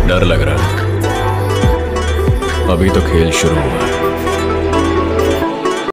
डर लग रहा है। अभी तो खेल शुरू हुआ है।